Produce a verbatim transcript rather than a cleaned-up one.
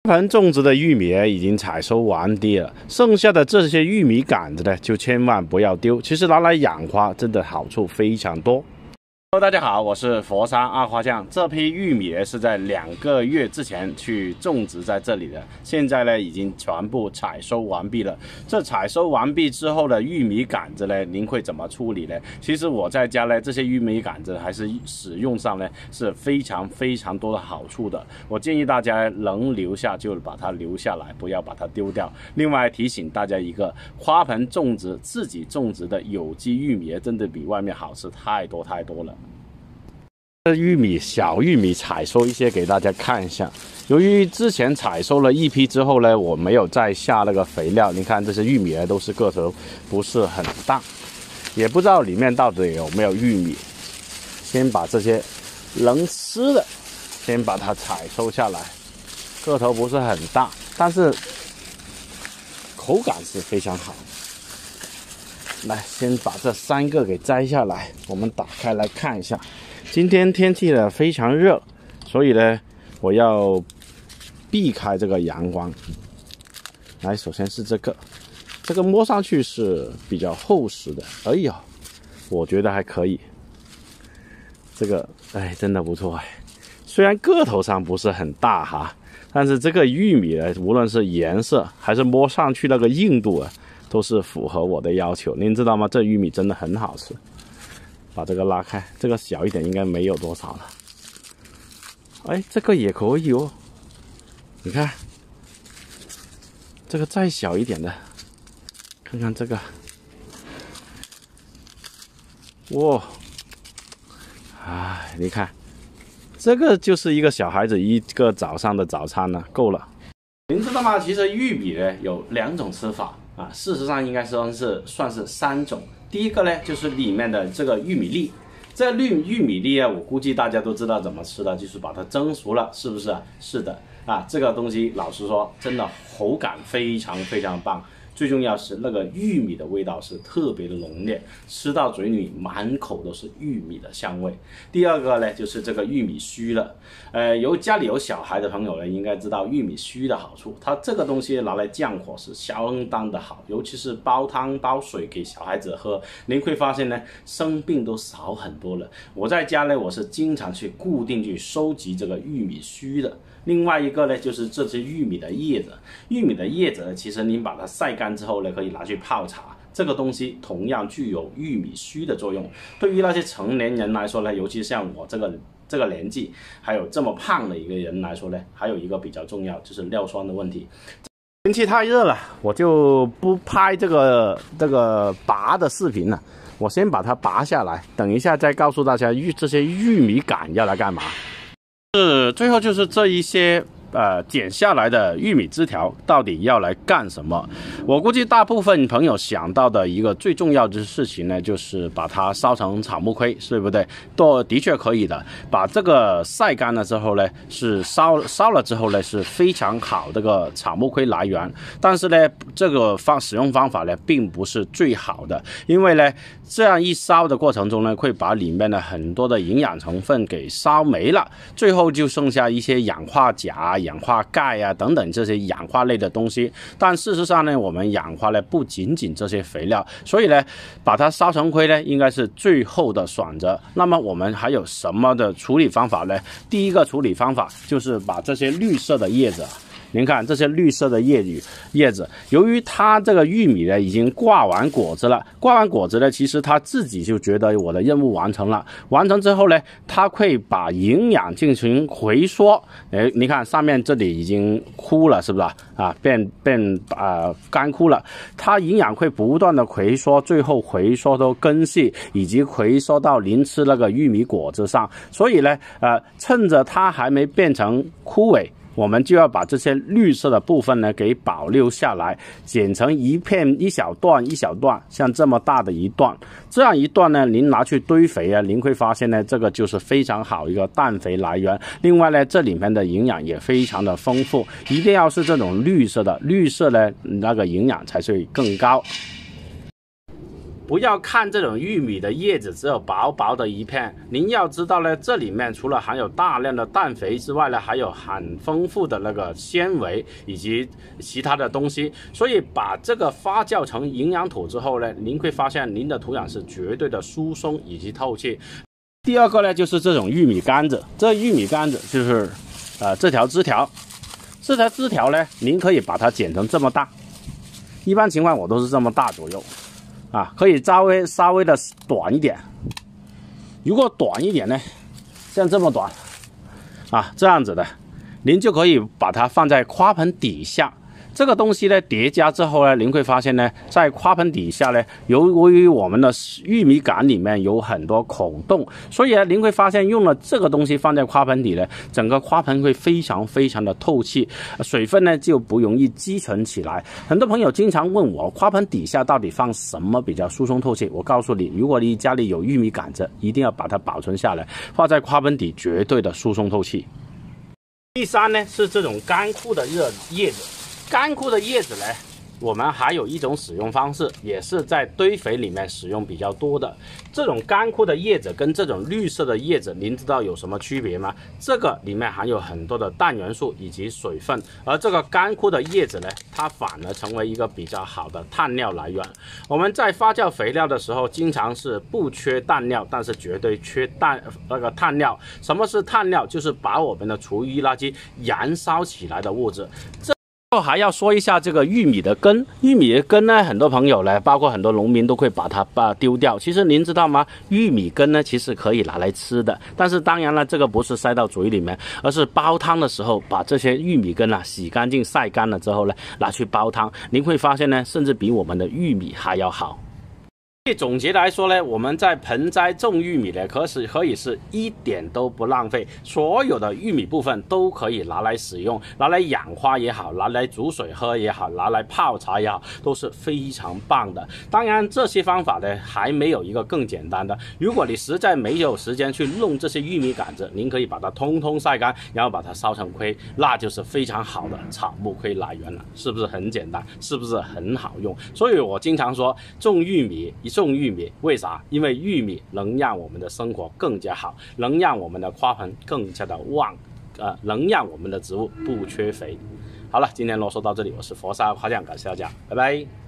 盆种植的玉米已经采收完毕了，剩下的这些玉米杆子呢，就千万不要丢。其实拿来养花真的好处非常多。Hello， 大家好，我是佛山二花匠。这批玉米呢是在两个月之前去种植在这里的，现在呢已经全部采收完毕了。这采收完毕之后的玉米杆子呢，您会怎么处理呢？其实我在家呢，这些玉米杆子还是使用上呢是非常非常多的好处的。我建议大家能留下就把它留下来，不要把它丢掉。另外提醒大家一个，花盆种植自己种植的有机玉米真的比外面好吃太多太多了。这玉米小玉米采收一些给大家看一下。由于之前采收了一批之后呢，我没有再下那个肥料，你看这些玉米呢都是个头不是很大，也不知道里面到底有没有玉米。先把这些能吃的先把它采收下来，个头不是很大，但是口感是非常好。来，先把这三个给摘下来，我们打开来看一下。今天天气呢非常热，所以呢我要避开这个阳光。来，首先是这个，这个摸上去是比较厚实的，哎呀，我觉得还可以。这个哎真的不错哎，虽然个头上不是很大哈，但是这个玉米呢，无论是颜色还是摸上去那个硬度啊，都是符合我的要求。您知道吗？这玉米真的很好吃。把这个拉开，这个小一点应该没有多少了。哎，这个也可以哦。你看，这个再小一点的，看看这个，哇，哎，你看，这个就是一个小孩子一个早上的早餐呢，够了。您知道吗？其实玉米呢有两种吃法啊，事实上应该算是算是三种。第一个呢，就是里面的这个玉米粒，这绿玉米粒啊，我估计大家都知道怎么吃的，就是把它蒸熟了，是不是？是的啊，这个东西老实说，真的口感非常非常棒。最重要是那个玉米的味道是特别的浓烈，吃到嘴里满口都是玉米的香味。第二个呢，就是这个玉米须了。呃，有家里有小孩的朋友呢，应该知道玉米须的好处。它这个东西拿来降火是相当的好，尤其是煲汤煲水给小孩子喝，您会发现呢，生病都少很多了。我在家呢，我是经常去固定去收集这个玉米须的。另外一个呢，就是这些玉米的叶子。玉米的叶子呢，其实您把它晒干之后呢，可以拿去泡茶。这个东西同样具有玉米须的作用。对于那些成年人来说呢，尤其像我这个这个年纪，还有这么胖的一个人来说呢，还有一个比较重要，就是尿酸的问题。天气太热了，我就不拍这个这个拔的视频了。我先把它拔下来，等一下再告诉大家玉这些玉米杆要来干嘛。是，最后就是这一些呃剪下来的玉米枝条到底要来干什么？我估计大部分朋友想到的一个最重要的事情呢，就是把它烧成草木灰，对不对？都的确可以的。把这个晒干了之后呢，是烧烧了之后呢，是非常好的个草木灰来源。但是呢，这个方使用方法呢，并不是最好的，因为呢，这样一烧的过程中呢，会把里面的很多的营养成分给烧没了，最后就剩下一些氧化钾、氧化钙啊等等这些氧化类的东西。但事实上呢，我们氧化呢不仅仅这些肥料，所以呢，把它烧成灰呢，应该是最后的选择。那么我们还有什么的处理方法呢？第一个处理方法就是把这些绿色的叶子，您看这些绿色的叶子，叶子，由于它这个玉米呢已经挂完果子了，挂完果子呢，其实它自己就觉得我的任务完成了。完成之后呢，它会把营养进行回缩。哎，你看上面这里已经枯了，是不是啊？变变啊、呃、干枯了。它营养会不断的回缩，最后回缩到根系，以及回缩到您吃那个玉米果子上。所以呢，呃，趁着它还没变成枯萎，我们就要把这些绿色的部分呢给保留下来，剪成一片一小段一小段，像这么大的一段，这样一段呢，您拿去堆肥啊，您会发现呢，这个就是非常好一个氮肥来源。另外呢，这里面的营养也非常的丰富，一定要是这种绿色的，绿色呢那个营养才会更高。 不要看这种玉米的叶子只有薄薄的一片，您要知道呢，这里面除了含有大量的氮肥之外呢，还有很丰富的那个纤维以及其他的东西。所以把这个发酵成营养土之后呢，您会发现您的土壤是绝对的疏松以及透气。第二个呢，就是这种玉米杆子，这玉米杆子就是呃这条枝条，这条枝条呢，您可以把它剪成这么大，一般情况我都是这么大左右。啊，可以稍微稍微的短一点，如果短一点呢，像这么短，啊，这样子的，您就可以把它放在花盆底下。这个东西呢叠加之后呢，您会发现呢，在花盆底下呢，由于我们的玉米杆里面有很多孔洞，所以呢，您会发现用了这个东西放在花盆底呢，整个花盆会非常非常的透气，水分呢就不容易积存起来。很多朋友经常问我，花盆底下到底放什么比较疏松透气？我告诉你，如果你家里有玉米杆子，一定要把它保存下来，放在花盆底绝对的疏松透气。第三呢是这种干枯的叶叶子。干枯的叶子呢，我们还有一种使用方式，也是在堆肥里面使用比较多的。这种干枯的叶子跟这种绿色的叶子，您知道有什么区别吗？这个里面含有很多的氮元素以及水分，而这个干枯的叶子呢，它反而成为一个比较好的碳料来源。我们在发酵肥料的时候，经常是不缺氮料，但是绝对缺氮那个碳料。什么是碳料？就是把我们的厨余垃圾燃烧起来的物质。这还要说一下这个玉米的根，玉米的根呢，很多朋友呢，包括很多农民都会把它把丢掉。其实您知道吗？玉米根呢，其实可以拿来吃的，但是当然了，这个不是塞到嘴里面，而是煲汤的时候把这些玉米根啊洗干净、晒干了之后呢，拿去煲汤，您会发现呢，甚至比我们的玉米还要好。总结来说呢，我们在盆栽种玉米呢，可是可以是一点都不浪费，所有的玉米部分都可以拿来使用，拿来养花也好，拿来煮水喝也好，拿来泡茶也好，都是非常棒的。当然，这些方法呢，还没有一个更简单的。如果你实在没有时间去弄这些玉米杆子，您可以把它通通晒干，然后把它烧成灰，那就是非常好的草木灰来源了，是不是很简单？是不是很好用？所以我经常说，种玉米种玉米，为啥？因为玉米能让我们的生活更加好，能让我们的花盆更加的旺，呃，能让我们的植物不缺肥。好了，今天啰嗦到这里，我是佛山花匠，感谢大家，拜拜。